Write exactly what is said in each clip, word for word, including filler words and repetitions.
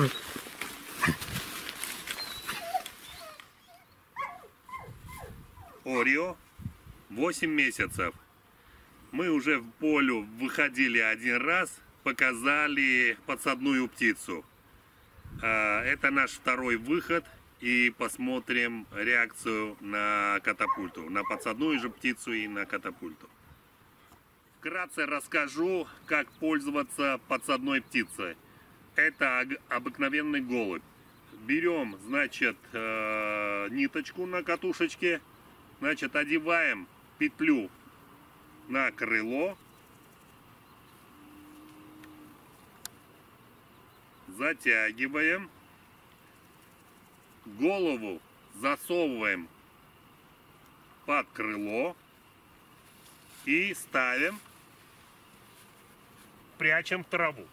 Орео, восемь месяцев. Мы уже в поле выходили один раз, показали подсадную птицу. Это наш второй выход, и посмотрим реакцию на катапульту, на подсадную же птицу и на катапульту. Вкратце расскажу, как пользоваться подсадной птицей. Это обыкновенный голубь. Берем, значит, ниточку на катушечке, значит, одеваем петлю на крыло, затягиваем, голову засовываем под крыло и ставим, прячем в траву.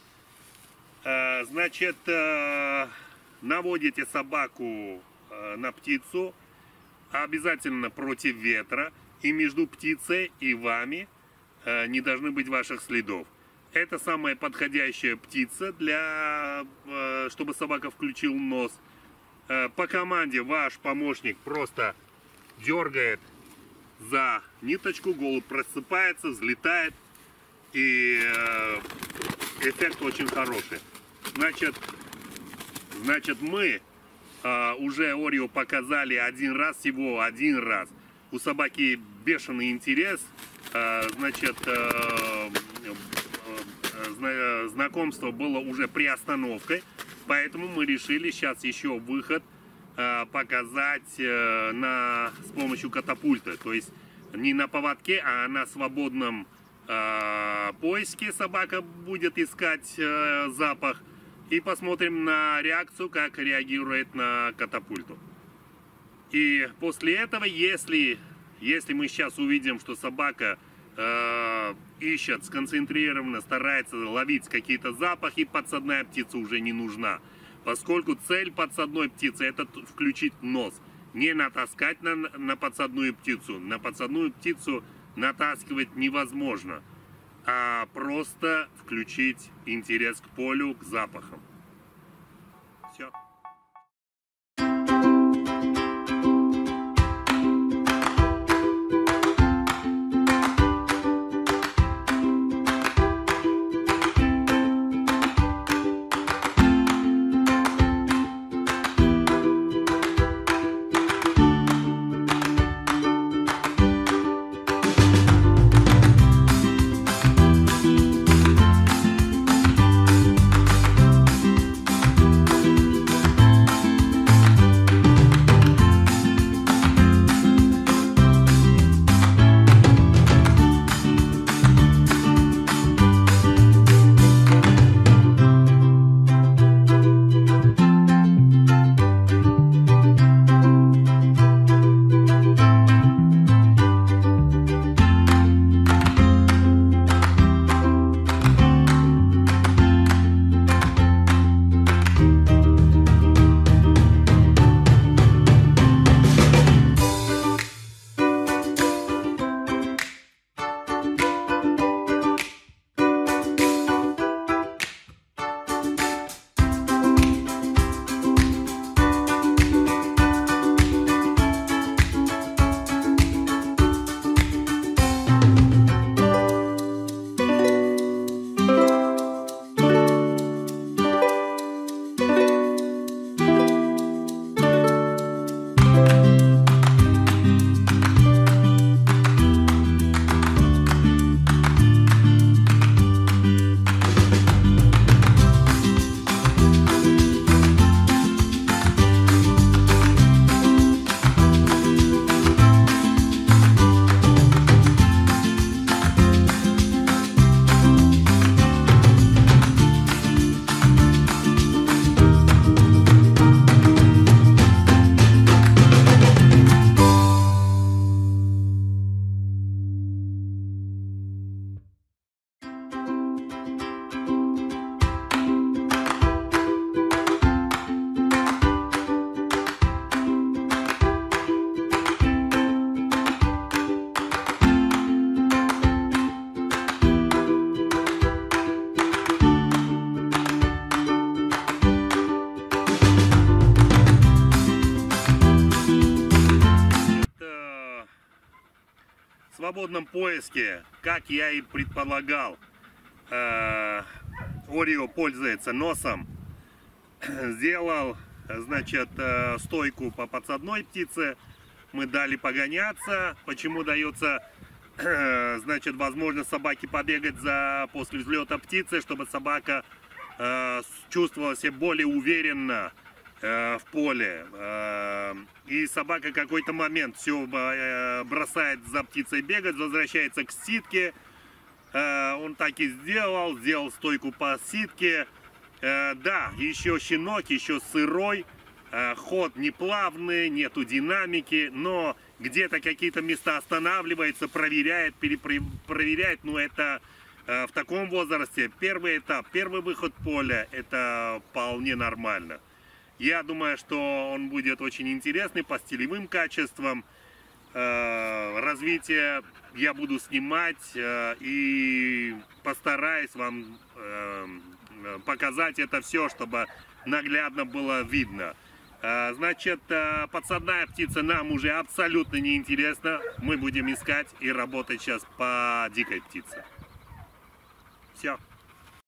Значит, наводите собаку на птицу, обязательно против ветра, и между птицей и вами не должны быть ваших следов. Это самая подходящая птица, для, чтобы собака включил нос. По команде ваш помощник просто дергает за ниточку, голубь просыпается, взлетает, и эффект очень хороший. Значит, значит мы уже Орео показали один раз, всего один раз. У собаки бешеный интерес, значит, знакомство было уже приостановкой, поэтому мы решили сейчас еще выход показать на, с помощью катапульта. То есть не на поводке, а на свободном поиске собака будет искать запах. И посмотрим на реакцию, как реагирует на катапульту. И после этого, если, если мы сейчас увидим, что собака э, ищет сконцентрированно, старается ловить какие-то запахи, подсадная птица уже не нужна. Поскольку цель подсадной птицы — это включить нос. Не натаскать на, на подсадную птицу. На подсадную птицу натаскивать невозможно. А просто включить интерес к полю, к запахам. Все. свободном поиске, как я и предполагал, э, Орео пользуется носом. Сделал, значит, э, стойку по подсадной птице. Мы дали погоняться. Почему дается, э, значит, возможность собаке побегать за, после взлета птицы, чтобы собака э, чувствовала себя более уверенно в поле, и собака в какой-то момент все бросает за птицей бегать, возвращается к ситке. Он так и сделал, сделал стойку по ситке. Да, еще щенок, еще сырой, ход не плавный, нету динамики, но где-то какие-то места останавливается, проверяет, перепроверяет. Но это в таком возрасте первый этап, первый выход поля, это вполне нормально. Я думаю, что он будет очень интересный по стилевым качествам. Развитие я буду снимать и постараюсь вам показать это все, чтобы наглядно было видно. Значит, подсадная птица нам уже абсолютно не интересна. Мы будем искать и работать сейчас по дикой птице. Все.